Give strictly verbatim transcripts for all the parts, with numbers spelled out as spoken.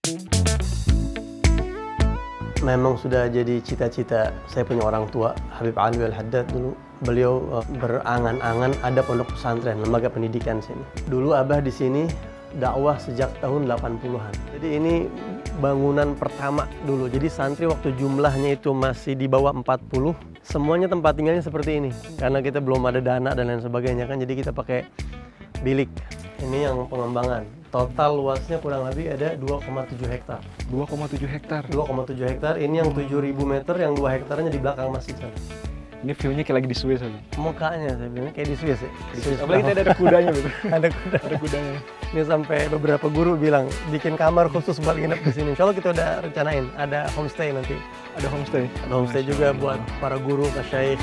Memang sudah jadi cita-cita saya punya orang tua, Habib Alwi Al-Haddad dulu. Beliau uh, berangan-angan ada pondok pesantren, lembaga pendidikan sini. Dulu Abah di sini dakwah sejak tahun delapan puluhan. Jadi ini bangunan pertama dulu. Jadi santri waktu jumlahnya itu masih di bawah empat puluh, semuanya tempat tinggalnya seperti ini. Karena kita belum ada dana dan lain sebagainya kan, jadi kita pakai bilik. Ini yang pengembangan. Total luasnya kurang lebih ada dua koma tujuh hektar. dua koma tujuh hektar. dua koma tujuh hektar. Ini yang tujuh ribu meter, yang dua hektarnya di belakang masjid sana. Ini view-nya kayak lagi di Swiss aja. Mukanya saya bilang kayak di Swiss ya. Di Swiss. Apalagi kita ada kudanya gitu. Ada kuda. Ada kudanya. Ini sampai beberapa guru bilang bikin kamar khusus buat nginep di sini. Insya Allah kita udah rencanain ada homestay nanti. Ada homestay. Ada homestay juga buat para guru, masyaikh.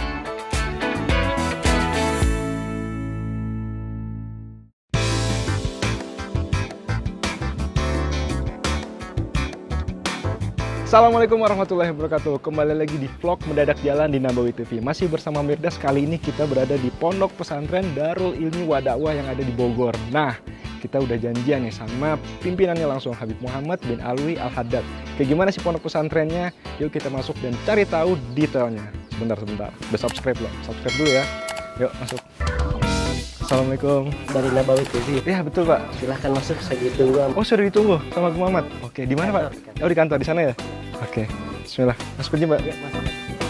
Assalamualaikum warahmatullahi wabarakatuh. Kembali lagi di vlog Mendadak Jalan di Nabawi T V. Masih bersama Mirdas. Kali ini kita berada di Pondok Pesantren Darul Ilmi wa Dakwah yang ada di Bogor. Nah, kita udah janjian nih sama pimpinannya langsung, Habib Muhammad bin Alwi Al-Haddad. Kayak gimana sih pondok pesantrennya? Yuk kita masuk dan cari tahu detailnya. Sebentar-sebentar. Udah subscribe loh. Subscribe dulu ya. Yuk masuk. Assalamualaikum. Dari Nabawi T V. Ya betul Pak. Silahkan masuk, saya ditunggu. Oh sudah ditunggu sama Habib Muhammad. Oke, di mana Pak? Oh di kantor, di sana ya? Oke, bismillah. Masuk aja Mbak. Ya, masuk.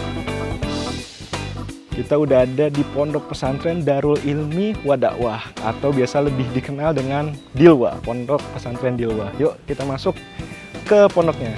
Kita udah ada di Pondok Pesantren Darul Ilmi wa Dakwah atau biasa lebih dikenal dengan Dilwa, Pondok Pesantren Dilwa. Yuk kita masuk ke pondoknya.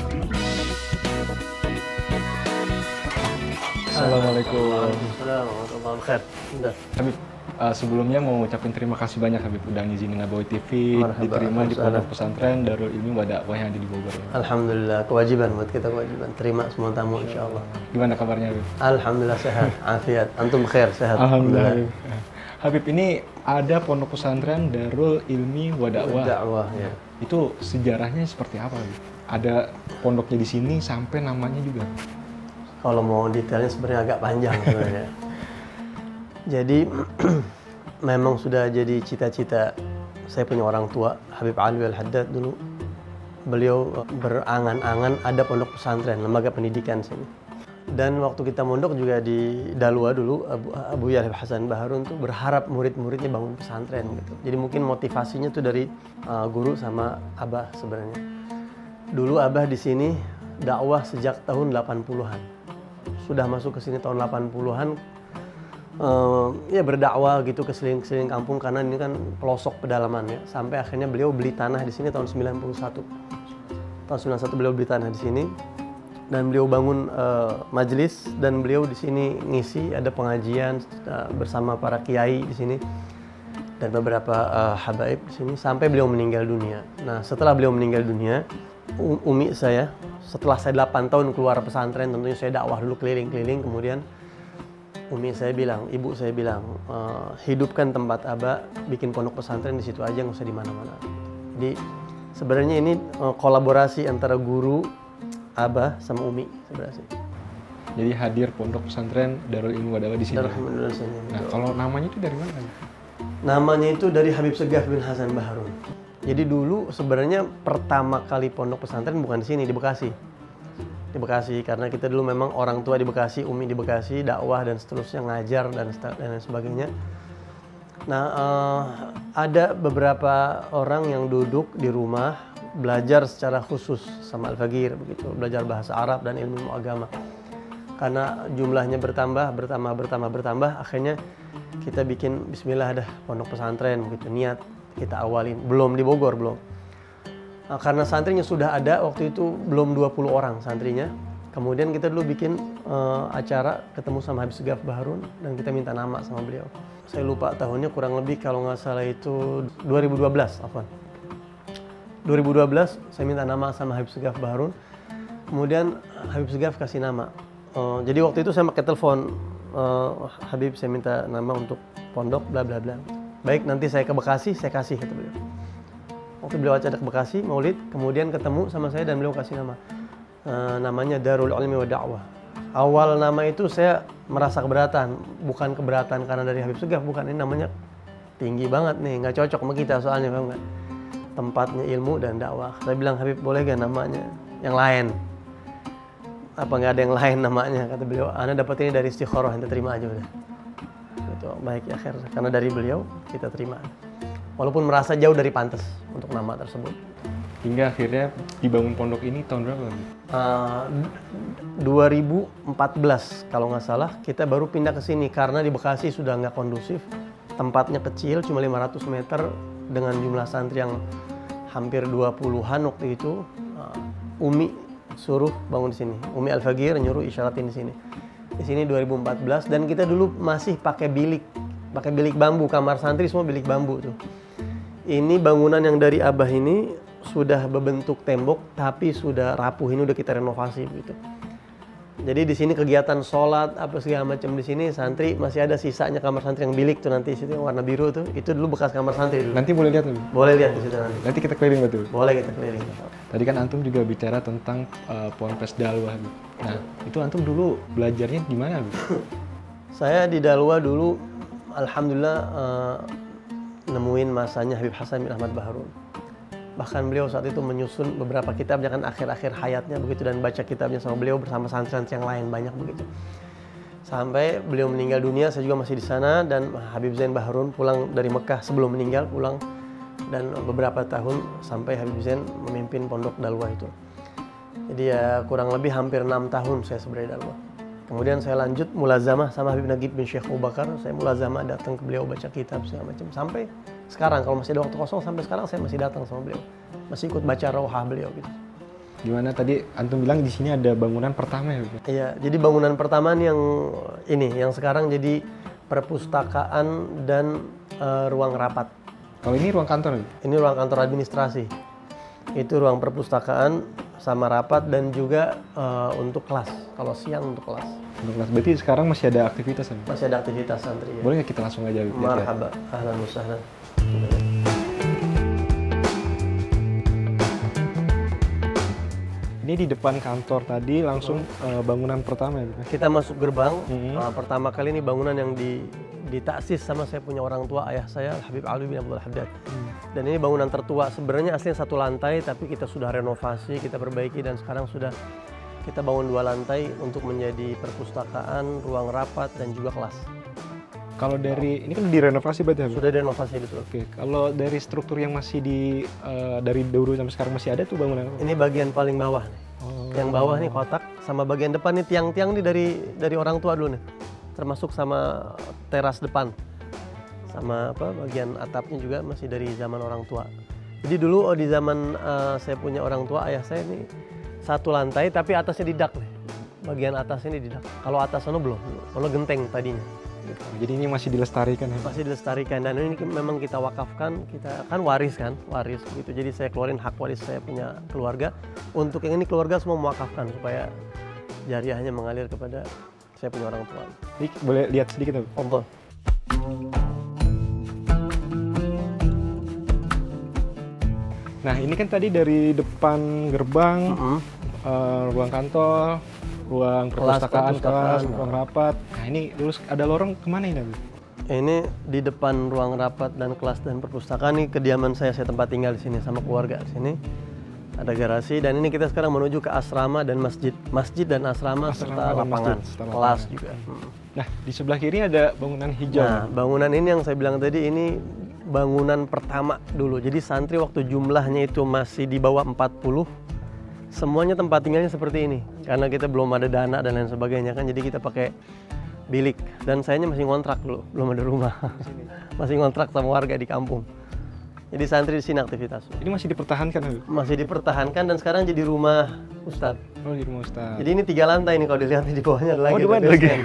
Assalamualaikum. Waalaikumsalam warahmatullahi wabarakatuh. Habib, uh, sebelumnya mau ngucapin terima kasih banyak Habib udah ngizinin Nabawi T V Marhaba, diterima di Waalaikumsalam. Pondok Pesantren Darul Ilmi wa Dakwah yang ada di Bogor. Alhamdulillah, kewajiban buat kita, kewajiban. Terima semua tamu insya Allah. Gimana kabarnya Habib? Alhamdulillah sehat, afiat. Antum khair, sehat. Alhamdulillah. Habib. Habib, ini ada Pondok Pesantren Darul Ilmi wa Dakwah. Dakwah ya. Itu sejarahnya seperti apa Habib? Ada pondoknya di sini sampai namanya juga. Kalau mau detailnya sebenarnya agak panjang sebenarnya. Jadi memang sudah jadi cita-cita saya punya orang tua, Habib Alwi Al-Haddad dulu. Beliau berangan-angan ada pondok pesantren, lembaga pendidikan sini. Dan waktu kita mondok juga di Dalwa dulu, Abu, Abu Yahya Hasan Baharun tuh berharap murid-muridnya bangun pesantren gitu. Jadi mungkin motivasinya tuh dari uh, guru sama Abah sebenarnya. Dulu Abah di sini dakwah sejak tahun delapan puluhan. Sudah masuk ke sini tahun delapan puluhan. Uh, ya berdakwah gitu ke keliling-keliling kampung karena ini kan pelosok pedalaman ya. Sampai akhirnya beliau beli tanah di sini tahun sembilan puluh satu. Tahun sembilan puluh satu beliau beli tanah di sini dan beliau bangun uh, majelis dan beliau di sini ngisi ada pengajian uh, bersama para kiai di sini dan beberapa uh, habaib di sini sampai beliau meninggal dunia. Nah, setelah beliau meninggal dunia, um, umi saya setelah saya delapan tahun keluar pesantren, tentunya saya dakwah dulu keliling-keliling, kemudian umi saya bilang, ibu saya bilang, e, hidupkan tempat Abah, bikin pondok pesantren di situ aja, nggak usah di mana-mana. Jadi sebenarnya ini e, kolaborasi antara guru, Abah sama umi sebenarnya. Jadi hadir Pondok Pesantren Darul Ilmi wa Dakwah di sini. Alhamdulillah. Nah, kalau namanya itu dari mana? Namanya itu dari Habib Segaf bin Hasan Baharun. Jadi dulu sebenarnya pertama kali pondok pesantren bukan di sini, di Bekasi. Di Bekasi, karena kita dulu memang orang tua di Bekasi, umi di Bekasi, dakwah dan seterusnya, ngajar dan dan lain sebagainya. Nah, uh, ada beberapa orang yang duduk di rumah belajar secara khusus sama Al-Fagir begitu, belajar bahasa Arab dan ilmu agama. Karena jumlahnya bertambah, bertambah, bertambah, bertambah, akhirnya kita bikin bismillah dah pondok pesantren begitu, niat kita awalin. Belum di Bogor, belum. Nah, karena santrinya sudah ada, waktu itu belum dua puluh orang santrinya. Kemudian kita dulu bikin uh, acara ketemu sama Habib Segaf Baharun dan kita minta nama sama beliau. Saya lupa tahunnya, kurang lebih kalau nggak salah itu dua ribu dua belas, afwan. dua ribu dua belas saya minta nama sama Habib Segaf Baharun. Kemudian Habib Segaf kasih nama. Uh, jadi waktu itu saya pakai telepon, uh, Habib saya minta nama untuk pondok bla bla bla. Baik, nanti saya ke Bekasi, saya kasih, kata beliau. Waktu beliau acara ke Bekasi, maulid, kemudian ketemu sama saya dan beliau kasih nama. Uh, namanya Darul Ilmi wa Dakwah. Awal nama itu saya merasa keberatan. Bukan keberatan karena dari Habib Segaf, bukan. Ini namanya tinggi banget nih, nggak cocok sama kita soalnya, paham nggak? tempatnya ilmu dan dakwah. Saya bilang, Habib boleh gak namanya yang lain? Apa nggak ada yang lain namanya? Kata beliau, ana dapat ini dari istikharah, ente terima aja udah. Gitu, baik ya akhir, karena dari beliau kita terima. Walaupun merasa jauh dari pantas untuk nama tersebut. Hingga akhirnya dibangun pondok ini tahun berapa? Uh, dua ribu empat belas kalau nggak salah kita baru pindah ke sini karena di Bekasi sudah nggak kondusif. Tempatnya kecil, cuma lima ratus meter dengan jumlah santri yang hampir dua puluhan waktu itu. Uh, Umi suruh bangun di sini. Umi Al-Fagir nyuruh isyaratin di sini. Di sini dua ribu empat belas dan kita dulu masih pakai bilik, pakai bilik bambu, kamar santri semua bilik bambu tuh. Ini bangunan yang dari Abah ini sudah berbentuk tembok tapi sudah rapuh, ini udah kita renovasi gitu. Jadi di sini kegiatan sholat apa segala macam di sini santri masih ada sisanya kamar santri yang bilik tuh nanti situ yang warna biru tuh itu dulu bekas kamar santri dulu. Nanti boleh lihat nih. Boleh lihat di situ nanti. Nanti kita keliling betul. Boleh kita keliling. Tadi kan antum juga bicara tentang uh, Ponpes Dalwah. Nah itu antum dulu belajarnya gimana? Saya di Dalwah dulu, alhamdulillah uh, nemuin masanya Habib Hasan bin Ahmad Baharun. Bahkan beliau saat itu menyusun beberapa kitabnya kan akhir-akhir hayatnya begitu dan baca kitabnya sama beliau bersama santri-santri yang lain banyak begitu. Sampai beliau meninggal dunia saya juga masih di sana dan Habib Zain Baharun pulang dari Mekah sebelum meninggal pulang dan beberapa tahun sampai Habib Zain memimpin pondok Dalwah itu. Jadi ya kurang lebih hampir enam tahun saya sebenarnya Dalwah. Kemudian saya lanjut mulazamah sama Habib Nagib bin Syekh Abu Bakar. Saya mulazamah datang ke beliau baca kitab segala macam. Sampai sekarang kalau masih ada waktu kosong sampai sekarang saya masih datang sama beliau. Masih ikut baca rauhah beliau gitu. Gimana tadi antum bilang di sini ada bangunan pertama ya? Iya, jadi bangunan pertama nih yang ini yang sekarang jadi perpustakaan dan uh, ruang rapat. Kalau ini ruang kantor? Ini ruang kantor administrasi. Itu ruang perpustakaan sama rapat dan juga uh, untuk kelas. Kalau siang untuk kelas. Untuk kelas. Berarti sekarang masih ada aktivitas kan? Masih ada aktivitas santri. Ya? Boleh nggak kita langsung aja? Marhaba, ahlan wa sahlan. Ini di depan kantor tadi langsung uh, bangunan pertama ya? Kita masuk gerbang. Mm-hmm. uh, pertama kali ini bangunan yang di ditaksis sama saya punya orang tua ayah saya Habib Alwi bin Abdul Haddad. Hmm. Dan ini bangunan tertua. Sebenarnya aslinya satu lantai tapi kita sudah renovasi, kita perbaiki dan sekarang sudah kita bangun dua lantai untuk menjadi perpustakaan, ruang rapat dan juga kelas. Kalau dari ini kan direnovasi berarti ya? Sudah direnovasi betul. Oke, kalau dari struktur yang masih di uh, dari dulu sampai sekarang masih ada tuh bangunan? Ini bagian paling bawah nih. Oh. Yang bawah nih kotak sama bagian depan nih tiang-tiang nih dari dari orang tua dulu nih. Termasuk sama teras depan. Sama apa bagian atapnya juga masih dari zaman orang tua. Jadi dulu oh, di zaman uh, saya punya orang tua ayah saya ini satu lantai tapi atasnya didak nih. Bagian atasnya ini didak. Kalau atas sana belum, kalau genteng tadinya. Gitu. Jadi ini masih dilestarikan ya? Masih dilestarikan dan ini memang kita wakafkan, kita kan waris kan, waris gitu. Jadi saya keluarin hak waris saya punya keluarga. Untuk yang ini keluarga semua mewakafkan supaya jariahnya mengalir kepada saya punya orang tua. Ini boleh lihat sedikit Pak? Contoh. Nah ini kan tadi dari depan gerbang, mm-hmm. uh, ruang kantor, ruang perpustakaan, kelas, ruang rapat. Nah ini terus ada lorong kemana ini? Ini di depan ruang rapat dan kelas dan perpustakaan ini kediaman saya, saya tempat tinggal di sini sama keluarga di sini. Ada garasi dan ini kita sekarang menuju ke asrama dan masjid, masjid dan asrama, asrama serta lapangan, masjid, kelas lapangan. Juga. Hmm. Nah di sebelah kiri ada bangunan hijau. Nah bangunan ini yang saya bilang tadi ini bangunan pertama dulu. Jadi santri waktu jumlahnya itu masih di bawah empat puluh. Semuanya tempat tinggalnya seperti ini karena kita belum ada dana dan lain sebagainya kan, jadi kita pakai bilik dan sayanya masih ngontrak dulu, belum ada rumah. Masih ngontrak sama warga di kampung. Jadi santri di sini aktivitas. Ini masih dipertahankan? Masih dipertahankan dan sekarang jadi rumah Ustadz. Oh, di rumah Ustadz. Jadi ini tiga lantai nih kalau dilihat di bawahnya ada lagi. Oh, di bawah lagi.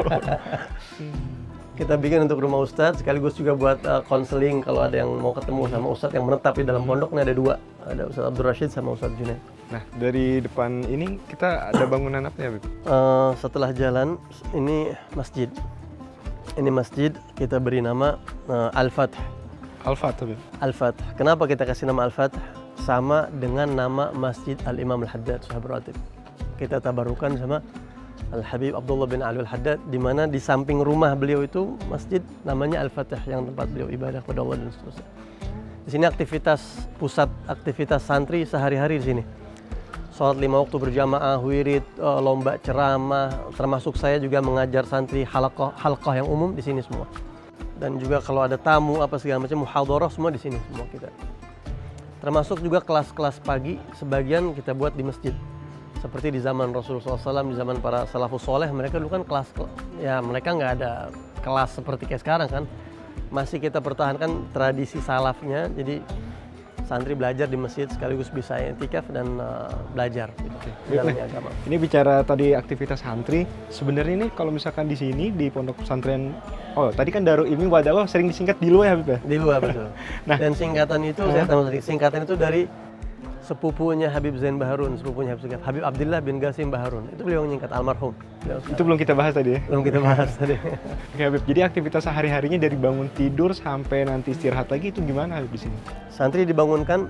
Kita bikin untuk rumah Ustadz, sekaligus juga buat konseling uh, kalau ada yang mau ketemu sama Ustadz yang menetap di dalam pondok. Nih ada dua, ada Ustadz Abdul Rashid sama Ustadz Junaid. Nah dari depan ini kita ada bangunan apa ya? Uh, setelah jalan ini masjid. Ini masjid kita beri nama uh, Al-Fath. Al-Fath. Al-Fath. Kenapa kita kasih nama Al-Fath? Sama dengan nama Masjid Al-Imam Al-Haddad Sahabat Ratib. Kita tabarukan sama Al-Habib Abdullah bin Ali Al-Haddad, di mana di samping rumah beliau itu masjid namanya Al-Fatah yang tempat beliau ibadah kepada Allah dan seterusnya. Di sini aktivitas pusat aktivitas santri sehari-hari di sini. Sholat lima waktu berjamaah, wirid, lomba ceramah, termasuk saya juga mengajar santri halaqah, halaqah yang umum di sini semua. Dan juga kalau ada tamu apa segala macam muhadharah semua di sini semua kita. Termasuk juga kelas-kelas pagi sebagian kita buat di masjid. Seperti di zaman Rasulullah shallallahu alaihi wasallam, di zaman para salafus soleh, mereka dulu kan kelas, ya mereka nggak ada kelas seperti kayak sekarang kan. Masih kita pertahankan tradisi salafnya, jadi santri belajar di masjid sekaligus bisa i'tikaf dan uh, belajar gitu, dalam agama. Ini bicara tadi aktivitas santri, sebenarnya ini kalau misalkan di sini di pondok pesantren, oh tadi kan Darul Ilmi Wadawah sering disingkat di luar ya Habib ya? Di luar betul. Nah, dan singkatan itu saya tahu tadi, singkatan itu dari sepupunya Habib Zain Baharun, sepupunya Habib, Habib Abdullah bin Qasim Baharun. Itu beliau menyingkat almarhum. Itu belum kita bahas tadi ya? Belum kita bahas tadi. Oke Habib, jadi aktivitas sehari-harinya dari bangun tidur sampai nanti istirahat lagi itu gimana Habib di sini? Santri dibangunkan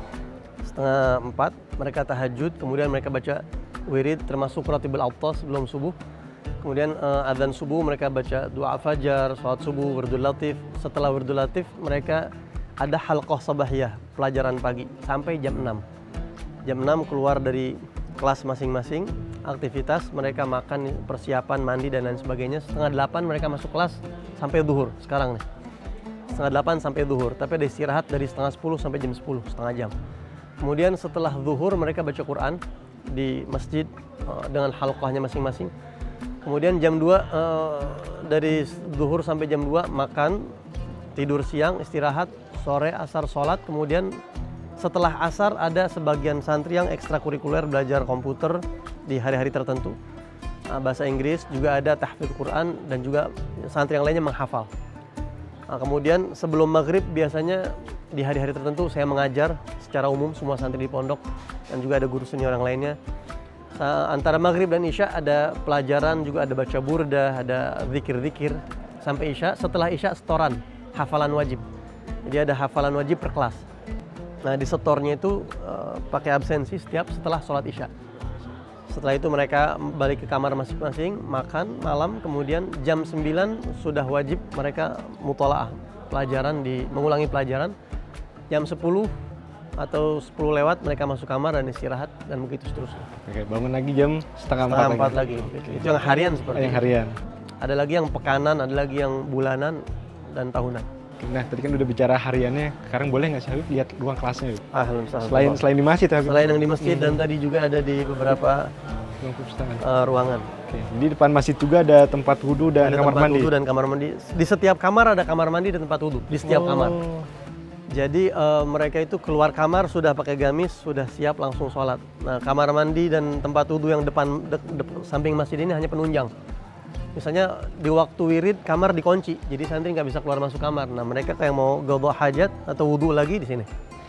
setengah empat, mereka tahajud, kemudian mereka baca wirid termasuk Ratibul Awtas sebelum subuh. Kemudian uh, adzan subuh mereka baca doa fajar, sholat subuh, wirdul latif. Setelah wirdul latif mereka ada halqah sabahiyah, pelajaran pagi sampai jam enam. Jam enam keluar dari kelas masing-masing, aktivitas mereka makan, persiapan, mandi dan lain sebagainya. Setengah delapan mereka masuk kelas sampai zuhur sekarang nih. Setengah delapan sampai zuhur, tapi ada istirahat dari setengah sepuluh sampai jam sepuluh, setengah jam. Kemudian setelah zuhur mereka baca Quran di masjid uh, dengan halqahnya masing-masing. Kemudian jam dua, uh, dari zuhur sampai jam dua makan, tidur siang, istirahat, sore asar sholat, kemudian setelah asar ada sebagian santri yang ekstrakurikuler belajar komputer di hari-hari tertentu, bahasa Inggris, juga ada tahfidz Quran dan juga santri yang lainnya menghafal. Nah, kemudian sebelum maghrib biasanya di hari-hari tertentu saya mengajar secara umum semua santri di pondok dan juga ada guru senior yang lainnya. Antara maghrib dan isya ada pelajaran, juga ada baca burdah, ada zikir-zikir sampai isya. Setelah isya setoran hafalan wajib. Jadi ada hafalan wajib per kelas. Nah di setornya itu uh, pakai absensi setiap setelah sholat isya. Setelah itu mereka balik ke kamar masing-masing, makan malam, kemudian jam sembilan sudah wajib mereka mutolaah, pelajaran, di, mengulangi pelajaran. Jam sepuluh atau sepuluh lewat mereka masuk kamar dan istirahat dan begitu seterusnya. Oke, bangun lagi jam setengah, setengah empat, empat lagi. lagi. Itu yang harian seperti oh, yang harian. Ada lagi yang pekanan, ada lagi yang bulanan dan tahunan. Nah, tadi kan udah bicara hariannya, sekarang boleh nggak sih Habib lihat ruang kelasnya Habib? Ah, selain, selain selain di masjid Habib? Selain yang di masjid hmm. dan tadi juga ada di beberapa uh, ruangan. Oke. Jadi depan masjid juga ada tempat wudhu dan ada kamar tempat mandi? Wudhu dan kamar mandi. Di setiap kamar ada kamar mandi dan tempat wudhu, di setiap oh. kamar. Jadi uh, mereka itu keluar kamar sudah pakai gamis, sudah siap langsung sholat. Nah, kamar mandi dan tempat wudhu yang depan de, de, samping masjid ini hanya penunjang. Misalnya di waktu wirid kamar dikunci, jadi santri nggak bisa keluar masuk kamar. Nah mereka kayak mau qadha hajat atau wudhu lagi di sini.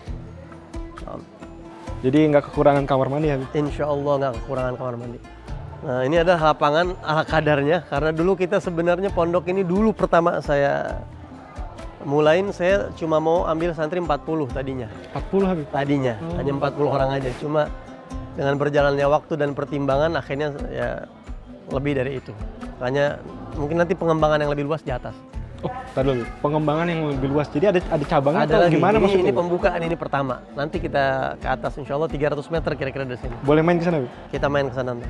Jadi nggak kekurangan kamar mandi ya? Insya Allah nggak kekurangan kamar mandi. Nah ini adalah lapangan ala kadarnya, karena dulu kita sebenarnya pondok ini dulu pertama saya mulain, saya cuma mau ambil santri empat puluh tadinya. empat puluh Habib? Tadinya, oh. hanya empat puluh orang aja. Cuma dengan berjalannya waktu dan pertimbangan akhirnya ya lebih dari itu. Makanya mungkin nanti pengembangan yang lebih luas di atas. Oh, tadi dulu. Pengembangan yang lebih luas. Jadi ada ada cabangnya ada atau lagi. gimana Ini, maksudnya? ini pembukaan, ini pertama. Nanti kita ke atas insya Allah tiga ratus meter kira-kira dari sini. Boleh main ke sana, Bu? Kita main ke sana nanti.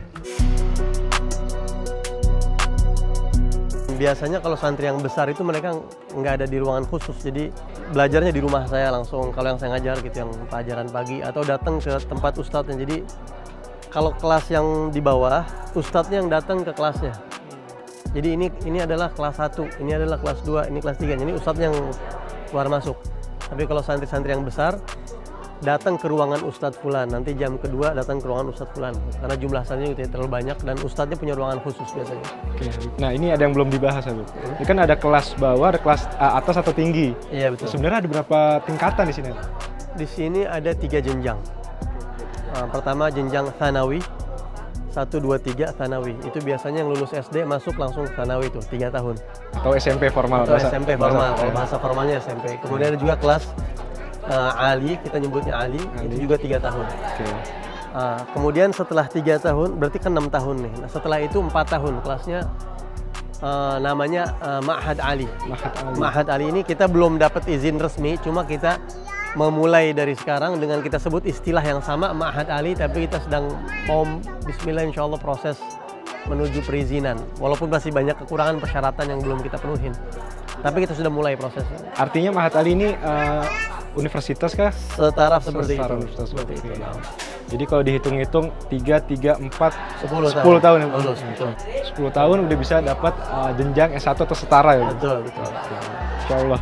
Biasanya kalau santri yang besar itu mereka nggak ada di ruangan khusus. Jadi belajarnya di rumah saya langsung. Kalau yang saya ngajar gitu, yang pelajaran pagi. Atau datang ke tempat ustadznya. Jadi kalau kelas yang di bawah, ustadznya yang datang ke kelasnya. Jadi ini ini adalah kelas satu, ini adalah kelas dua, ini kelas tiga. Ini ustadznya yang keluar masuk. Tapi kalau santri-santri yang besar datang ke ruangan ustadz fulan, nanti jam kedua datang ke ruangan ustadz fulan. Karena jumlah santrinya tidak terlalu banyak dan ustadznya punya ruangan khusus biasanya. Oke. Nah, ini ada yang belum dibahas, Habib. Ini kan ada kelas bawah, ada kelas atas atau tinggi. Iya, betul. Sebenarnya ada berapa tingkatan di sini? Di sini ada tiga jenjang. Uh, pertama jenjang Tsanawi, satu, dua, tiga Tsanawi. Itu biasanya yang lulus S D masuk langsung Tsanawi itu, tiga tahun. Atau S M P formal? Atau bahasa, S M P formal, bahasa, bahasa formalnya S M P. Kemudian ada juga kelas uh, Ali, kita nyebutnya Ali, Ali. Itu juga tiga tahun. Okay. Uh, kemudian setelah tiga tahun, berarti kan enam tahun nih. Nah, setelah itu empat tahun, kelasnya uh, namanya uh, Ma'had Ali. Ma'had Ali. Ma'had Ali ini kita belum dapat izin resmi, cuma kita memulai dari sekarang dengan kita sebut istilah yang sama Ma'had Ali, tapi kita sedang mau bismillah insya Allah proses menuju perizinan. Walaupun masih banyak kekurangan persyaratan yang belum kita penuhin. Tapi kita sudah mulai prosesnya. Artinya Ma'had Ali ini uh, universitas kah? Setara seperti Setara itu. Universitas Seperti itu. itu. Jadi kalau dihitung-hitung tiga, tiga, empat, sepuluh sepuluh tahun. tahun. Lulus, betul. sepuluh tahun udah bisa dapat uh, jenjang S satu atau setara ya? Betul, betul. Insya Allah.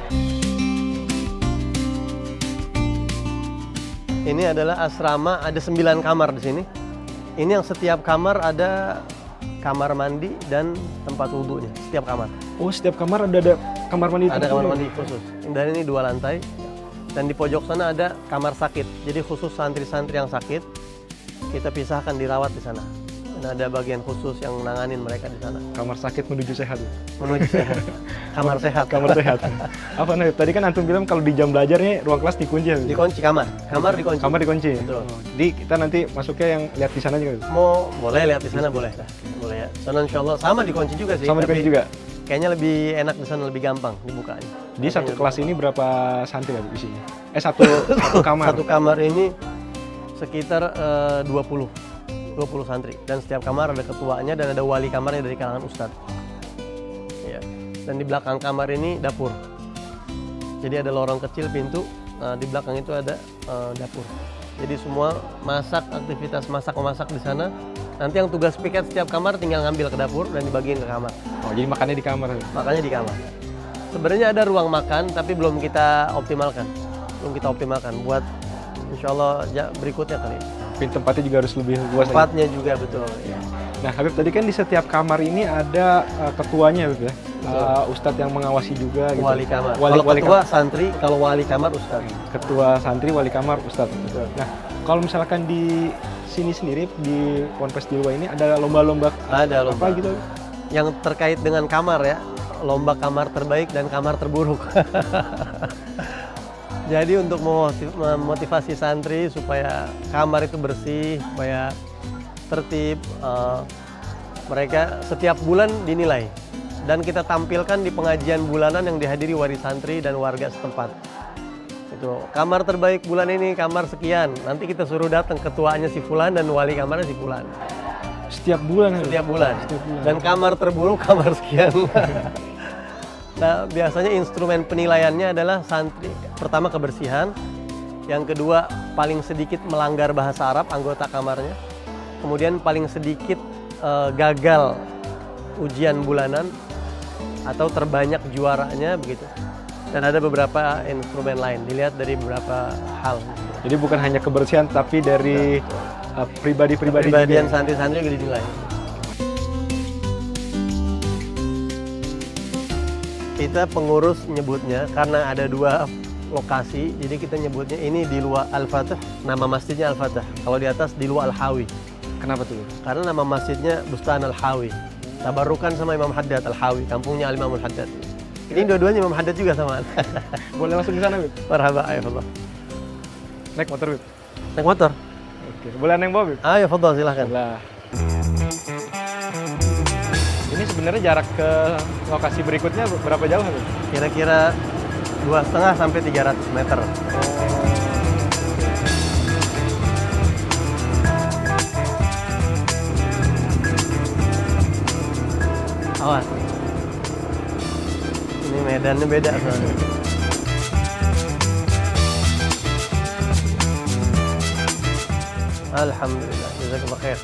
Ini adalah asrama, ada sembilan kamar di sini. Ini yang setiap kamar ada kamar mandi dan tempat wudhunya, setiap kamar. Oh, setiap kamar ada, ada kamar mandi? Ada kamar mandi khusus. Dan ini dua lantai. Dan di pojok sana ada kamar sakit. Jadi khusus santri-santri yang sakit, kita pisahkan dirawat di sana. Dan ada bagian khusus yang nanganin mereka di sana. Kamar sakit menuju sehat. Menuju sehat. Kamar sehat. Kamar sehat. Apa nih? Tadi kan antum bilang kalau di jam belajarnya ruang kelas dikunci ya? Dikunci kamar. Kamar dikunci. Kamar dikunci. Betul. Oh, jadi kita nanti masuknya yang lihat di sana juga. Mau boleh lihat di sana boleh. Boleh ya. Sana insya Allah sama dikunci juga sih. Sama dikunci juga. Kayaknya lebih enak di sana, lebih gampang dibukanya. Di satu kelas ini berapa santri ya isinya? Eh satu satu kamar. Satu kamar ini sekitar uh, dua puluh santri, dan setiap kamar ada ketuanya dan ada wali kamarnya dari kalangan ustadz. Ya. Dan di belakang kamar ini dapur. Jadi ada lorong kecil pintu, uh, di belakang itu ada uh, dapur. Jadi semua masak, aktivitas masak memasak di sana. Nanti yang tugas piket setiap kamar tinggal ngambil ke dapur dan dibagiin ke kamar. Oh, jadi makannya di kamar. Makanya di kamar. Sebenarnya ada ruang makan tapi belum kita optimalkan. Belum kita optimalkan buat insya Allah ya, berikutnya kali. Tapi tempatnya juga harus lebih luas. Tempatnya juga betul. Ya. Nah, Habib tadi kan di setiap kamar ini ada uh, ketuanya, Habib ya. Uh, Ustadz yang mengawasi juga. Gitu. Wali kamar. Wali, kalau wali ketua kamar. santri, kalau wali kamar ustadz. Ketua santri, wali kamar, Ustadz. Nah, kalau misalkan di sini sendiri di Ponpes Dilwa ini ada lomba-lomba Ada lomba. apa gitu? Yang terkait dengan kamar ya, lomba kamar terbaik dan kamar terburuk. Jadi untuk memotivasi santri supaya kamar itu bersih, supaya tertib, uh, mereka setiap bulan dinilai dan kita tampilkan di pengajian bulanan yang dihadiri wali santri dan warga setempat. Itu kamar terbaik bulan ini kamar sekian. Nanti kita suruh datang ketuanya si fulan dan wali kamarnya si fulan. Setiap bulan. Setiap bulan. Setiap bulan. Dan kamar terburuk kamar sekian. Nah, biasanya instrumen penilaiannya adalah santri pertama kebersihan, yang kedua paling sedikit melanggar bahasa Arab anggota kamarnya, kemudian paling sedikit uh, gagal ujian bulanan atau terbanyak juaranya begitu. Dan ada beberapa instrumen lain, dilihat dari beberapa hal. Jadi bukan hanya kebersihan, tapi dari uh, pribadi-pribadi Kepribadian santri-santri juga dinilai. Kita pengurus nyebutnya, karena ada dua lokasi, jadi kita nyebutnya ini di luar Al-Fatah, nama masjidnya Al-Fatah. Kalau di atas di luar Al-Hawi. Kenapa tuh? Karena nama masjidnya Bustan Al-Hawi. Tabarukan sama Imam Haddad Al-Hawi, kampungnya Al-Imam Al-Haddad. Ini dua-duanya Imam Haddad juga sama. Boleh langsung ke sana, Bib? Marhaba, ayo fadhal. Naik motor, Bib? Naik motor? Oke, boleh naik bawah, Bib? Ayo fadhal, silahkan. Lah. Ini sebenarnya jarak ke lokasi berikutnya berapa jauh, Bib? Kira-kira dua setengah sampai tiga ratus meter. Awas. Ini medannya beda soalnya. Alhamdulillah, jazakallah khair.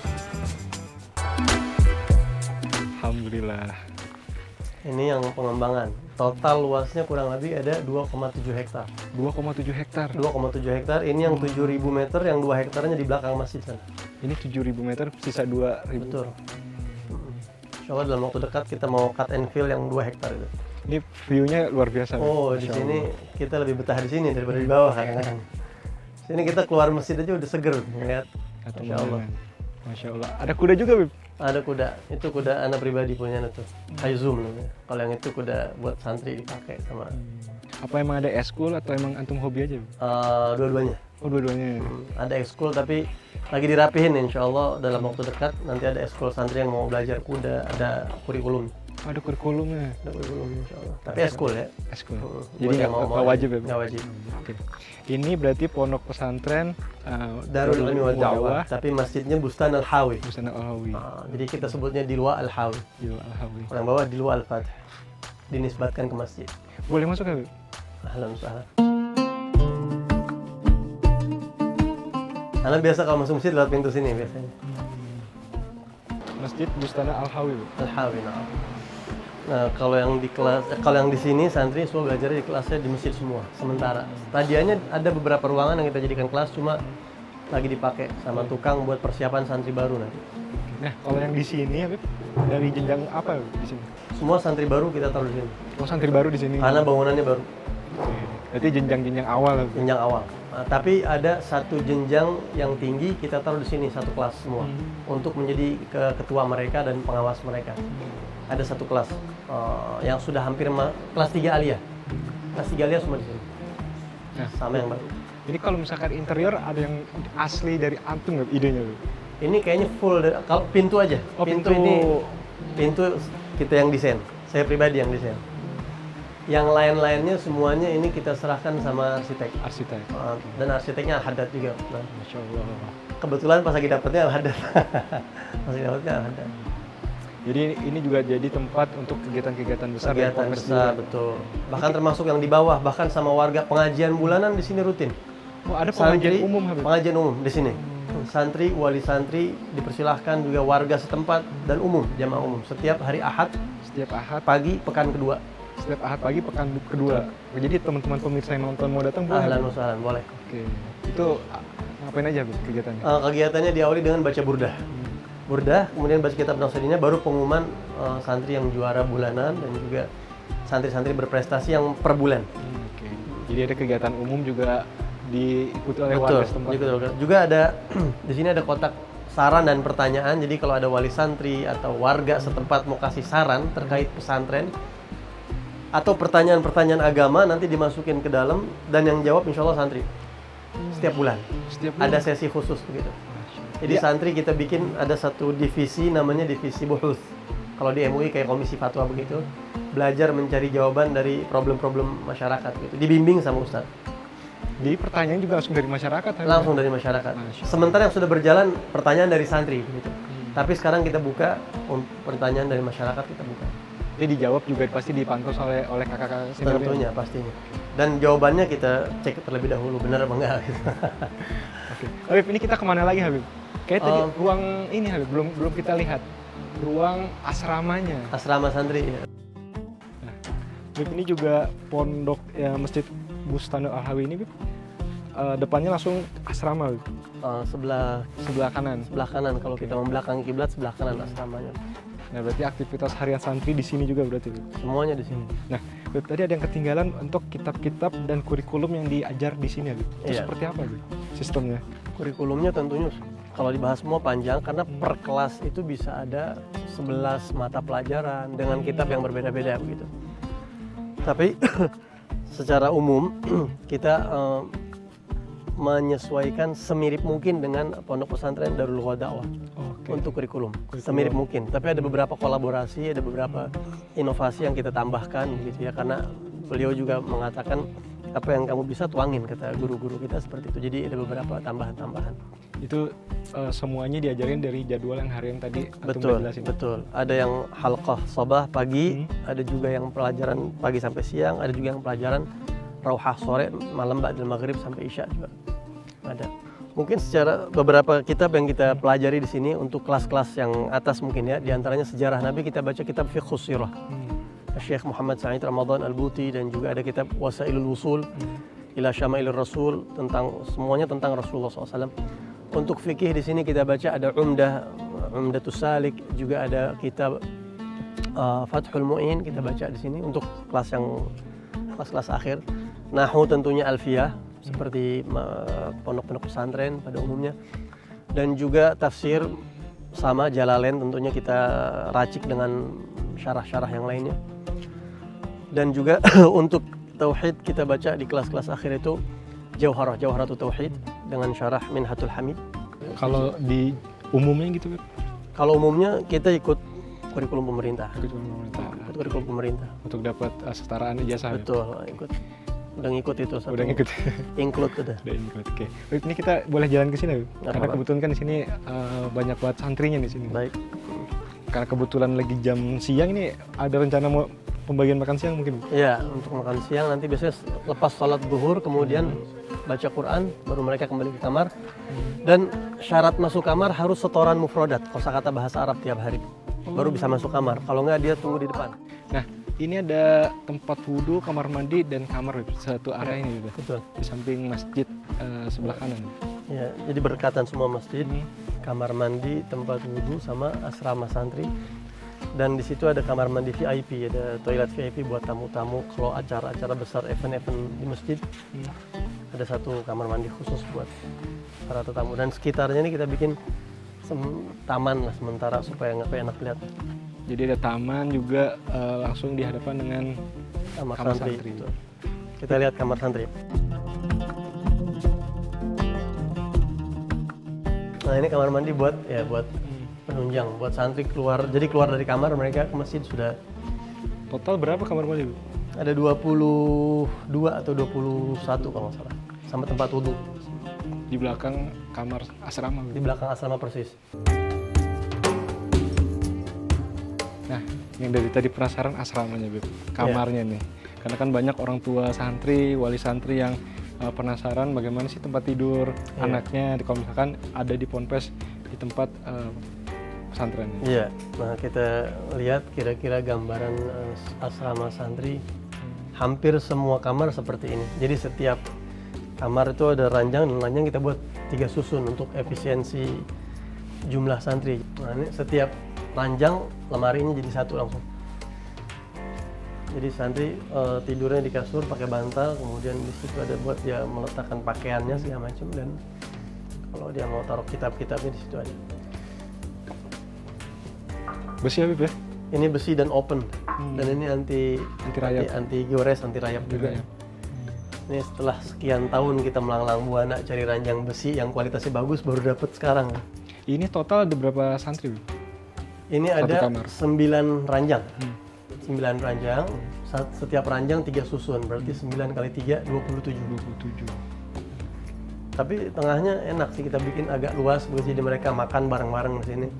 Alhamdulillah. Ini yang pengembangan. Total luasnya kurang lebih ada dua koma tujuh hektar. dua koma tujuh hektar. dua koma tujuh hektar. Ini yang tujuh ribu meter, yang dua hektarnya di belakang masjid sana. Ini tujuh ribu meter, sisa dua ribu. Betul. Insya Allah dalam waktu dekat kita mau cut and fill yang dua hektar itu. Ini view-nya luar biasa. Oh, di sini kita lebih betah di sini daripada di bawah kadang-kadang. Sini kita keluar masjid aja udah seger ngeliat. Masya Allah. Masya Allah. Ada kuda juga, Bib? Ada kuda. Itu kuda anak pribadi punya tuh. Haizum namanya. Kalau yang itu kuda buat santri dipakai sama. Apa emang ada eskul atau emang antum hobi aja, Bib? Uh, dua-duanya. Oh, dua-duanya. Hmm, ada ekskul tapi lagi dirapihin insya Allah dalam waktu dekat nanti ada ekskul santri yang mau belajar kuda, ada kurikulum. Ada kurikulumnya. Ada kurikulumnya insyaallah. Tapi eskul ya. Eskul. Hmm, Jadi nggak nggak wajib ya? Nggak wajib. Oke. Ini berarti pondok pesantren uh, Darul Ilmi wad Da'wah, tapi masjidnya Bustan Al-Hawi. Bustan Al-Hawi. Nah, jadi kita sebutnya di luar Al-Hawi. Di luar Al-Hawi. Orang bawah di luar Al-Fath. Dinisbatkan ke masjid. Boleh masuk nggak? Ahlan sahlan. Karena biasa kalau masuk masjid lewat pintu sini biasanya. Masjid Bustana Al-Hawi. Al-Hawi, nah. Nah, kalau yang di kelas, eh, kalau yang di sini santri semua belajar di kelasnya di masjid semua. Sementara tadianya ada beberapa ruangan yang kita jadikan kelas, cuma lagi dipakai sama tukang buat persiapan santri baru nanti. Nah, kalau yang di sini, Habib, dari jenjang apa di sini? Semua santri baru kita taruh di sini. Oh, santri baru di sini. Karena bangunannya baru. Berarti jenjang-jenjang awal. Habib. Jenjang awal. Nah, tapi ada satu jenjang yang tinggi kita taruh di sini satu kelas semua hmm. untuk menjadi ke ketua mereka dan pengawas mereka. Ada satu kelas uh, yang sudah hampir kelas tiga aliyah. Kelas tiga aliyah semua di sini. Nah, sama yang baru. Ini kalau misalkan interior ada yang asli dari antum nggak idenya? Habib? Ini kayaknya full dari, kalau pintu aja. Oh, pintu, pintu ini pintu kita yang desain. Saya pribadi yang desain. Yang lain-lainnya semuanya ini kita serahkan sama arsitek. Arsitek. Uh, dan arsiteknya Al-Haddad juga. Nah, Masya Allah. kebetulan pas lagi dapetnya Al-Haddad. pas lagi dapetnya Al-Haddad. Jadi ini juga jadi tempat untuk kegiatan-kegiatan besar. Kegiatan besar, betul. Bahkan termasuk yang di bawah, bahkan sama warga pengajian bulanan di sini rutin. Oh, ada pengajian Santri, umum, Habib? Pengajian umum di sini. Santri, wali santri dipersilahkan, juga warga setempat dan umum, jamaah umum. Setiap hari Ahad, setiap Ahad pagi pekan kedua. Setiap Ahad pagi pekan kedua. Jadi teman-teman pemirsa yang nonton mau datang boleh? Ahlan wa sahlan, boleh. Oke. Itu ngapain aja, Habib, kegiatannya? Uh, kegiatannya diawali dengan baca burdah. Burdah, kemudian baca kitab Nasrudinnya, baru pengumuman uh, santri yang juara bulanan dan juga santri-santri berprestasi yang per bulan. Hmm, Oke. Jadi ada kegiatan umum juga diikuti oleh Betul, warga setempat. juga, juga ada di sini ada kotak saran dan pertanyaan. Jadi kalau ada wali santri atau warga setempat mau kasih saran terkait pesantren atau pertanyaan-pertanyaan agama, nanti dimasukin ke dalam dan yang jawab insya Allah santri setiap bulan. Setiap bulan. Ada sesi khusus begitu. Jadi ya. Santri kita bikin ada satu divisi namanya divisi buhus. Kalau di M U I kayak komisi fatwa begitu, belajar mencari jawaban dari problem-problem masyarakat gitu. Dibimbing sama ustadz. Jadi pertanyaan juga langsung dari masyarakat? Langsung dari masyarakat. Sementara yang sudah berjalan pertanyaan dari santri gitu. Hmm. Tapi sekarang kita buka pertanyaan dari masyarakat, kita buka. Jadi dijawab juga pasti dipantau oleh oleh kakak-kakak senior. Tentunya pastinya. Dan jawabannya kita cek terlebih dahulu benar apa enggak gitu. Oke. Habib, ini kita kemana lagi, Habib? Kayak tadi um, ruang ini, Habib, belum belum kita lihat. Ruang asramanya. Asrama santri ya. Nah, Habib, ini juga pondok ya, Masjid Bustanul Al-Hawi ini, Habib. Uh, depannya langsung asrama, Habib. Uh, sebelah sebelah kanan. Sebelah kanan kalau okay. kita membelakangi kiblat, sebelah kanan asramanya. Nah, berarti aktivitas harian santri di sini juga berarti, Habib? Semuanya di sini. Nah, Habib, tadi ada yang ketinggalan untuk kitab-kitab dan kurikulum yang diajar di sini, Habib. Itu iya. seperti apa, Habib, sistemnya? Kurikulumnya tentunya kalau dibahas semua panjang karena per kelas itu bisa ada sebelas mata pelajaran dengan kitab yang berbeda-beda begitu. Tapi secara umum kita uh, menyesuaikan semirip mungkin dengan pondok pesantren Darul Da'wah okay. untuk kurikulum. kurikulum semirip mungkin. Tapi ada beberapa kolaborasi, ada beberapa inovasi yang kita tambahkan gitu ya, karena beliau juga mengatakan apa yang kamu bisa tuangin, kata guru-guru kita seperti itu. Jadi ada beberapa tambahan-tambahan. Itu uh, semuanya diajarin dari jadwal yang hari yang tadi betul, jelasin. Betul. Ada yang halqah sabah pagi, hmm. ada juga yang pelajaran pagi sampai siang, ada juga yang pelajaran rauhah sore, malam ba'dal maghrib sampai isya juga. Ada. Mungkin secara beberapa kitab yang kita pelajari di sini untuk kelas-kelas yang atas mungkin ya, diantaranya sejarah Nabi kita baca kitab Fiqhus Sirah. Hmm. Syekh Muhammad Sa'id Ramadan Al-Buti, dan juga ada kitab Wasailul Wusul hmm. ila Syama'ilur Rasul, tentang semuanya tentang Rasulullah shallallahu alaihi wasallam. Untuk fikih di sini kita baca ada Umdah, Umdatus Salik, juga ada kitab uh, Fathul Mu'in kita baca di sini untuk kelas yang kelas-kelas akhir. Nahwu tentunya Alfiyah seperti uh, pondok-pondok pesantren pada umumnya, dan juga tafsir sama Jalalain tentunya kita racik dengan syarah-syarah yang lainnya. Dan juga untuk tauhid kita baca di kelas-kelas akhir itu Jauharah, Jauharatul Tauhid dengan syarah Minhatul Hamid. Kalau di umumnya gitu, Beb? Kalau umumnya kita ikut kurikulum pemerintah. Kurikulum pemerintah. ikut kurikulum pemerintah. Untuk dapat uh, kesetaraan ijazah. Betul, ikut. Udah ngikut itu satu. Udah ngikut. Include udah. Udah include. Oke. Okay. Ini kita boleh jalan ke sini, Nggak karena apa-apa. kebetulan kan di sini uh, banyak banget santrinya di sini. Baik. Karena kebetulan lagi jam siang ini, ada rencana mau pembagian makan siang mungkin? Iya, untuk makan siang nanti biasanya lepas sholat zuhur kemudian baca Quran, baru mereka kembali ke kamar. Dan syarat masuk kamar harus setoran mufrodat, kosakata bahasa Arab tiap hari. Baru bisa masuk kamar, kalau nggak dia tunggu di depan. Nah, ini ada tempat wudhu, kamar mandi, dan kamar satu area ini juga. Betul. Di samping masjid uh, sebelah kanan. Ya, jadi berdekatan semua masjid, kamar mandi, tempat wudhu, sama asrama santri. Dan di situ ada kamar mandi V I P, ada toilet V I P buat tamu-tamu. Kalau acara-acara besar, event-event di masjid, ada satu kamar mandi khusus buat para tetamu. Dan sekitarnya ini kita bikin sem- taman lah sementara supaya nggak enak lihat. Jadi ada taman juga uh, langsung di hadapan dengan Kamar, kamar santri. santri. Betul. Kita lihat kamar santri. Nah ini kamar mandi buat ya buat penunjang, buat santri keluar. Jadi keluar dari kamar mereka ke masjid sudah. Total berapa kamar mandi, Bu? Ada dua puluh dua atau dua puluh satu kalau nggak salah. Sama tempat wudhu. Di belakang kamar asrama, Bu. Di belakang asrama persis. Nah, yang dari tadi penasaran asramanya, Bu. Kamarnya nih. Karena kan banyak orang tua santri, wali santri yang uh, penasaran bagaimana sih tempat tidur Iya. anaknya kalau misalkan ada di Ponpes di tempat uh, pesantren. Iya. Nah kita lihat kira-kira gambaran uh, asrama santri. Hampir semua kamar seperti ini. Jadi setiap kamar itu ada ranjang, dan ranjang kita buat tiga susun untuk efisiensi jumlah santri. Nah ini setiap ranjang lemarinya jadi satu langsung. Jadi santri uh, tidurnya di kasur pakai bantal, kemudian di situ ada buat dia meletakkan pakaiannya segala macam, dan kalau dia mau taruh kitab-kitabnya di situ ada. Besi, Habib, ya? Ini besi dan open, Hmm. dan ini anti Anti rayap. anti, anti gores, anti rayap juga. ya. Ini setelah sekian tahun kita melanglang buana cari ranjang besi yang kualitasnya bagus, baru dapat sekarang. Ini total ada berapa santri, Bu? Ini Satu ada kamar. sembilan ranjang. Hmm. sembilan ranjang, Sa- setiap ranjang tiga susun, berarti sembilan kali tiga, dua puluh tujuh. dua puluh tujuh. Tapi tengahnya enak sih, kita bikin agak luas, jadi mereka makan bareng-bareng di sini.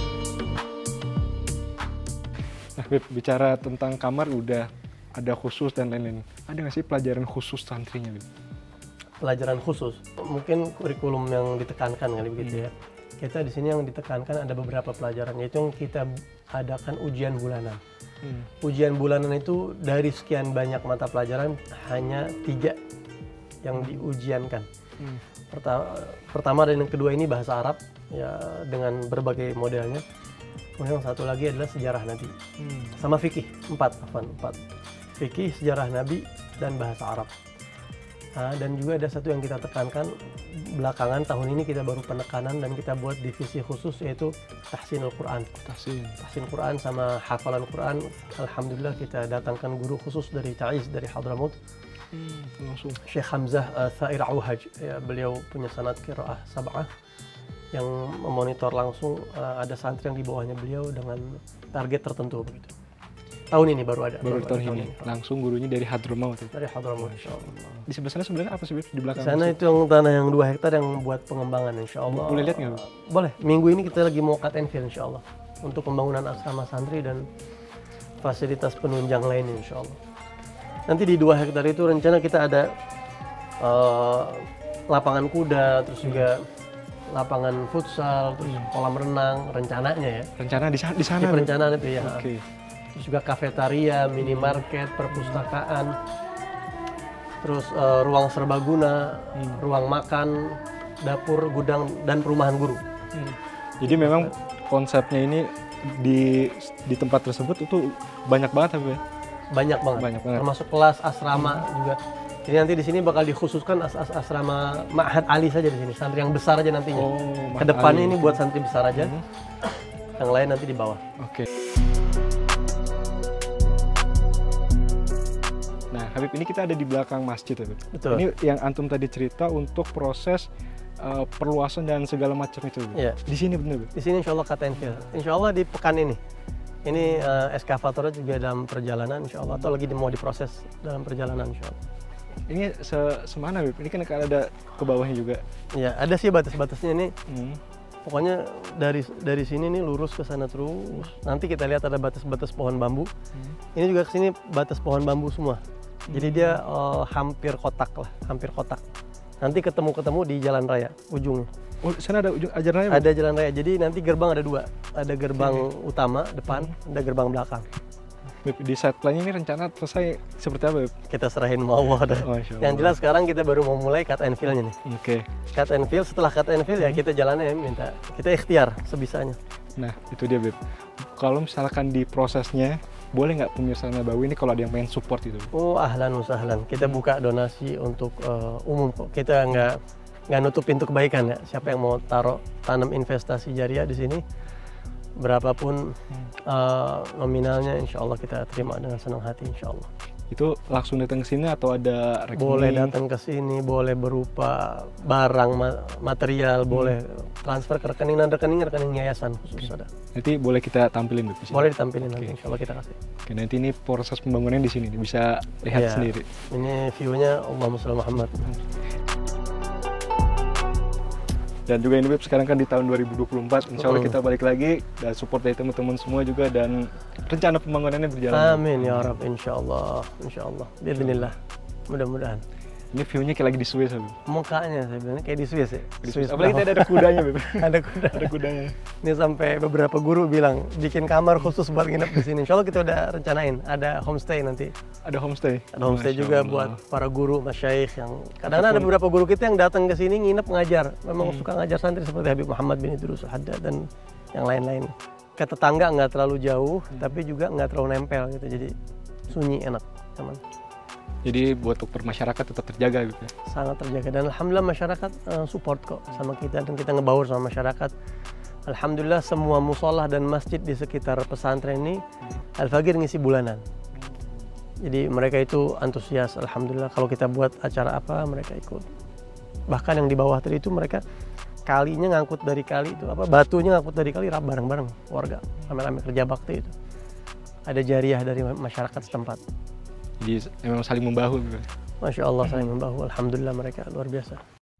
Nah, Habib, bicara tentang kamar udah ada khusus dan lain-lain. Ada nggak sih pelajaran khusus santrinya, Habib? Pelajaran khusus, mungkin kurikulum yang ditekankan kali begitu ya. Kita di sini yang ditekankan ada beberapa pelajaran, yaitu yang kita adakan ujian bulanan. Hmm. Ujian bulanan itu dari sekian banyak mata pelajaran hanya tiga yang diujiankan. Hmm. Pertama, pertama dan yang kedua ini bahasa Arab ya dengan berbagai modelnya. Kemudian yang satu lagi adalah sejarah Nabi Hmm. sama fikih, empat, afwan, empat. Fikih, sejarah Nabi, dan bahasa Arab. Nah, dan juga ada satu yang kita tekankan belakangan tahun ini kita baru penekanan dan kita buat divisi khusus yaitu tahsinul Quran. Tahsin. Tahsin Quran sama hafalan Quran. Alhamdulillah kita datangkan guru khusus dari Taiz, dari Hadramaut. Hmm, langsung. Syekh Hamzah uh, Thair Auhaj. Ya, beliau punya sanad qiraah sab'ah yang memonitor langsung uh, ada santri yang di bawahnya beliau dengan target tertentu begitu. Tahun ini baru ada. Baru ada tahun ini. Langsung gurunya dari Hadramaut. Ya? Dari Hadramaut, insyaallah. Di sebelah sana sebenarnya apa sih, Bib? Di belakang? Di sana masjid? itu yang tanah yang dua hektar yang buat pengembangan, insya Allah. Boleh lihat nggak, Bu? Boleh. Minggu ini kita lagi mau cut and fill, insya Allah, untuk pembangunan asrama santri dan fasilitas penunjang lainnya, insya Allah. Nanti di dua hektar itu rencana kita ada uh, lapangan kuda, terus juga lapangan futsal, terus kolam renang, rencananya ya. Rencana di sana? Di sana, Di Bu? perencanaan itu ya. Oke. Terus juga kafetaria, minimarket, perpustakaan, terus uh, ruang serbaguna, Hmm. ruang makan, dapur, gudang, dan perumahan guru. Hmm. Jadi memang konsepnya ini di di tempat tersebut itu banyak banget, Habib, ya? Banyak banget, Banyak banget. termasuk kelas asrama juga. Jadi nanti di sini bakal dikhususkan as as asrama Ma'had Ali saja di sini, santri yang besar aja nantinya. Oh, Kedepannya Ma'had Ali. ini buat santri besar aja, Hmm. yang lain nanti di bawah. Oke. Nah, Habib, ini kita ada di belakang masjid, Habib. Betul. Ini yang antum tadi cerita untuk proses uh, perluasan dan segala macam itu, Habib. Iya. Di sini bener, Habib? Di sini insya Allah cut and fill. Insya Allah di pekan ini. Ini uh, eskavatornya juga dalam perjalanan insya Allah, atau lagi mau diproses dalam perjalanan insya Allah. Ini se semana Beb? Ini kan ada ke bawahnya juga. Ya ada sih batas-batasnya ini. Hmm. Pokoknya dari dari sini nih lurus ke sana terus. Nanti kita lihat ada batas-batas pohon bambu. Hmm. Ini juga ke sini batas pohon bambu semua. Hmm. Jadi dia uh, hampir kotak lah, hampir kotak. Nanti ketemu-ketemu di jalan raya ujungnya. Oh, sana ada ujung jalan raya? Ada jalan raya. Jadi nanti gerbang ada dua. Ada gerbang hmm. utama depan, hmm. ada gerbang belakang. Beb, di side plan ini rencana selesai seperti apa, Beb? Kita serahin mau Allah. Oh, yang jelas sekarang kita baru mau mulai cut and fill-nya nih. Oke. Okay. Cut and fill, setelah cut and fill hmm. ya kita jalannya minta, kita ikhtiar sebisanya. Nah, itu dia, Beb. Kalau misalkan di prosesnya, boleh nggak pemirsa Nabawi ini kalau ada yang pengen support itu? Oh, ahlan usahlan. Kita buka donasi untuk uh, umum kok. Kita nggak nggak nutup pintu kebaikan ya. Siapa yang mau taruh tanam investasi jariah di sini, berapapun uh, nominalnya, insya Allah kita terima dengan senang hati, insya Allah. Itu langsung datang ke sini atau ada rekening? Boleh datang ke sini, boleh berupa barang, material, hmm. boleh transfer ke rekening dan rekening rekening yayasan khusus okay. ada. Nanti boleh kita tampilin Beb? Boleh ditampilin okay. nanti, insya Allah kita kasih. Oke, nanti ini proses pembangunan di sini bisa lihat ya, sendiri. Ini view-nya Allahumma sholli Muhammad. Dan juga ini Beb, sekarang kan di tahun dua ribu dua puluh empat, insya Allah kita balik lagi dan support dari teman-teman semua juga, dan rencana pembangunannya berjalan. Amin ya Rabb, insya Allah, insya Allah, bismillah, mudah-mudahan. Ini view-nya kayak lagi di Swiss, Beb. Mukanya saya bilang kayak di Swiss ya. Di Swiss. Apalagi tadi ada kudanya, Beb. Ada kuda. Ada kudanya. Ini sampai beberapa guru bilang bikin kamar khusus buat nginep di sini. Insya Allah kita udah rencanain, ada homestay nanti. Ada homestay. Ada homestay Masya juga Allah. Buat para guru, masyayikh yang kadang-kadang ada beberapa guru kita yang datang ke sini nginep ngajar. Memang hmm. suka ngajar santri seperti Habib Muhammad bin Idrus Al-Haddad dan yang lain-lain. Ke tetangga nggak terlalu jauh, hmm. tapi juga nggak terlalu nempel gitu. Jadi sunyi, enak, teman. Jadi buat untuk masyarakat tetap terjaga gitu ya? Sangat terjaga, dan alhamdulillah masyarakat uh, support kok sama kita, dan kita ngebaur sama masyarakat. Alhamdulillah semua musolah dan masjid di sekitar pesantren ini hmm. Al-Fagir ngisi bulanan. Jadi mereka itu antusias, alhamdulillah kalau kita buat acara apa mereka ikut. Bahkan yang di bawah tadi itu mereka kalinya ngangkut dari kali itu, apa batunya ngangkut dari kali bareng-bareng warga, rame-rame kerja bakti itu. Ada jariah dari masyarakat setempat. Jadi memang saling membahu gitu. Masya Allah saling membahu, alhamdulillah mereka luar biasa.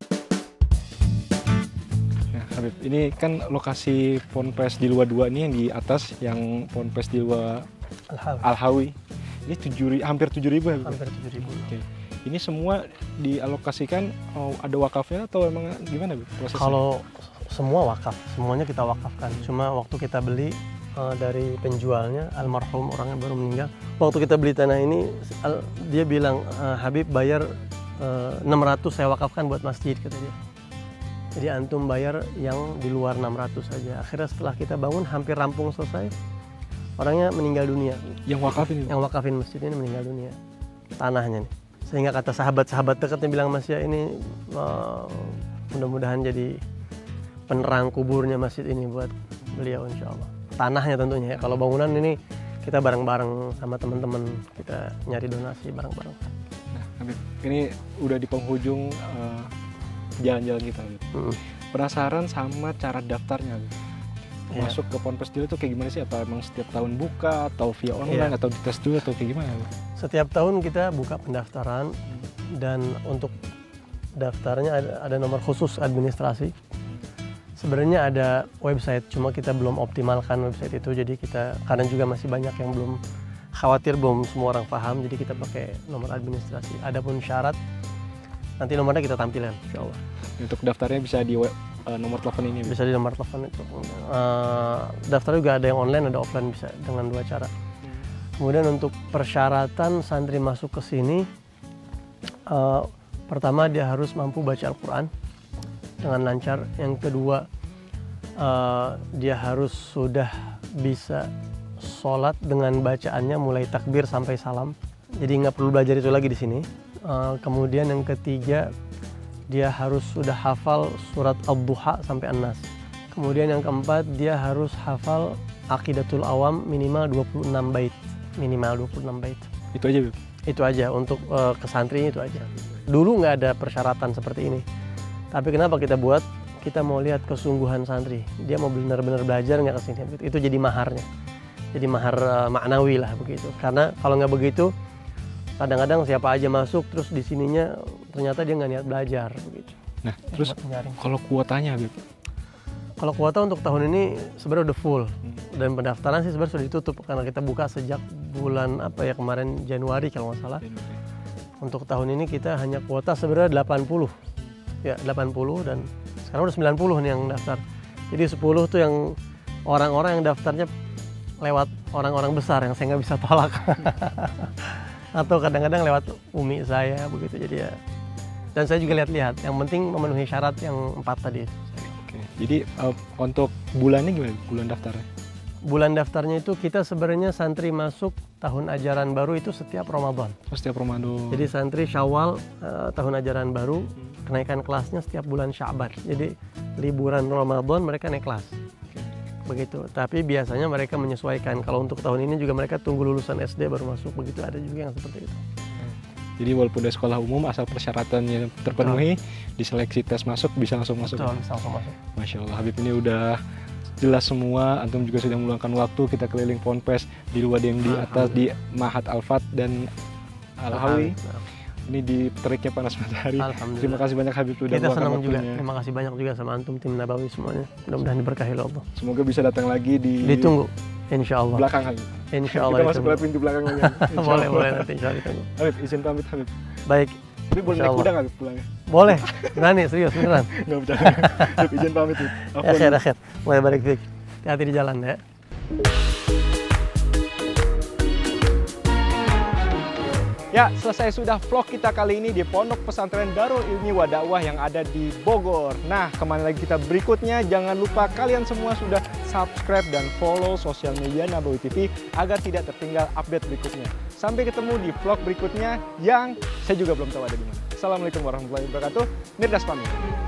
Nah Habib, ini kan lokasi Ponpes Dilwa dua ini yang di atas, yang Ponpes Dilwa Al-Hawi. Ini tujuh, hampir tujuh ribu ya? Hampir tujuh ribu. Oke. Ini semua dialokasikan, oh, ada wakafnya atau emang gimana prosesnya? Kalau semua wakaf, semuanya kita wakafkan. Cuma waktu kita beli Uh, dari penjualnya, almarhum orangnya baru meninggal. Waktu kita beli tanah ini, al, dia bilang, uh, Habib bayar uh, enam ratus saya wakafkan buat masjid, kata dia. Jadi antum bayar yang di luar enam ratus saja. Akhirnya setelah kita bangun hampir rampung selesai, orangnya meninggal dunia. Yang wakafin? Yang wakafin masjid ini meninggal dunia. Tanahnya nih. Sehingga kata sahabat-sahabat dekatnya bilang, Mas ya ini uh, mudah-mudahan jadi penerang kuburnya masjid ini buat beliau insya Allah. Tanahnya tentunya ya. Kalau bangunan ini kita bareng-bareng sama teman-teman, kita nyari donasi bareng-bareng. Nah, Habib, ini udah di penghujung jalan-jalan uh, kita. Hmm. Penasaran sama cara daftarnya, Habib? Ya. Masuk ke Ponpes Dilwa itu kayak gimana sih? Atau emang setiap tahun buka atau via online ya. Atau dites dulu atau kayak gimana? Habib? Setiap tahun kita buka pendaftaran dan untuk daftarnya ada, ada nomor khusus administrasi. Sebenarnya ada website, cuma kita belum optimalkan website itu, jadi kita karena juga masih banyak yang belum khawatir, belum semua orang paham, jadi kita pakai nomor administrasi. Adapun syarat, nanti nomornya kita tampilkan, insya Allah. Untuk daftarnya bisa di web, uh, nomor telepon ini? Bisa di nomor telepon itu. Uh, daftar juga ada yang online, ada offline, bisa dengan dua cara. Kemudian untuk persyaratan santri masuk ke sini, uh, pertama dia harus mampu baca Al-Quran dengan lancar. Yang kedua, uh, dia harus sudah bisa sholat dengan bacaannya mulai takbir sampai salam. Jadi nggak perlu belajar itu lagi di sini. Uh, kemudian yang ketiga, dia harus sudah hafal surat Ad-Duha sampai An-Nas. Kemudian yang keempat, dia harus hafal Aqidatul Awam minimal dua puluh enam bait. Minimal dua puluh enam bait. Itu aja, Bib? Itu aja, untuk uh, ke santri itu aja. Dulu nggak ada persyaratan seperti ini. Tapi kenapa kita buat? Kita mau lihat kesungguhan santri. Dia mau benar-benar belajar nggak kesini. Itu jadi maharnya. jadi mahar uh, maknawi lah begitu. Karena kalau nggak begitu, kadang-kadang siapa aja masuk terus di sininya ternyata dia nggak niat belajar begitu. Nah, terus kalau kuotanya Habib? Kalau kuota untuk tahun ini sebenarnya udah full dan pendaftaran sih sebenarnya sudah ditutup karena kita buka sejak bulan apa ya kemarin Januari kalau nggak salah. Untuk tahun ini kita hanya kuota sebenarnya delapan puluh, ya delapan puluh dan sekarang udah sembilan puluh nih yang daftar. Jadi sepuluh tuh yang orang-orang yang daftarnya lewat orang-orang besar yang saya nggak bisa tolak. Atau kadang-kadang lewat umi saya begitu jadi ya. Dan saya juga lihat-lihat, yang penting memenuhi syarat yang empat tadi. Oke, jadi uh, untuk bulannya gimana? Bulan daftarnya? Bulan daftarnya itu kita sebenarnya santri masuk tahun ajaran baru itu setiap Ramadan. Oh, setiap Ramadan. Jadi santri Syawal uh, tahun ajaran baru, kenaikan kelasnya setiap bulan Sya'ban. Jadi liburan Ramadan mereka naik kelas. Begitu. Tapi biasanya mereka menyesuaikan. Kalau untuk tahun ini juga mereka tunggu lulusan S D baru masuk. Begitu ada juga yang seperti itu. Jadi walaupun dari sekolah umum asal persyaratannya terpenuhi, diseleksi tes masuk bisa langsung masuk. Betul, bisa langsung masuk. Masya Allah, Habib ini udah jelas semua. Antum juga sudah meluangkan waktu, kita keliling Ponpes di luar yang di atas di Mahat Al-Fat dan Al-Hawi. Ini di teriknya panas matahari. Terima kasih banyak Habib sudah meluangkan waktunya. Kita senang juga. Terima kasih banyak juga sama antum tim Nabawi semuanya. Mudah-mudahan diberkahi oleh Allah. Semoga bisa datang lagi di ditunggu. Insya Allah. Belakang Habib. Insya Allah. Kita masuk lewat pintu belakang lagi. boleh boleh nanti Insya Allah ditunggu. Habib izin pamit Habib. Baik. Tapi boleh naik kuda nggak Habib pulangnya? Boleh. Berani serius beneran. Nggak bercanda. Habib izin pamit. Akhir akhir. Mulai balik fik. Hati-hati di jalan ya. Ya, selesai sudah vlog kita kali ini di Pondok Pesantren Darul Ilmi wa Dakwah yang ada di Bogor. Nah, kemana lagi kita berikutnya? Jangan lupa kalian semua sudah subscribe dan follow sosial media Nabawi T V agar tidak tertinggal update berikutnya. Sampai ketemu di vlog berikutnya yang saya juga belum tahu ada di mana. Assalamualaikum warahmatullahi wabarakatuh. Mirdas pamit.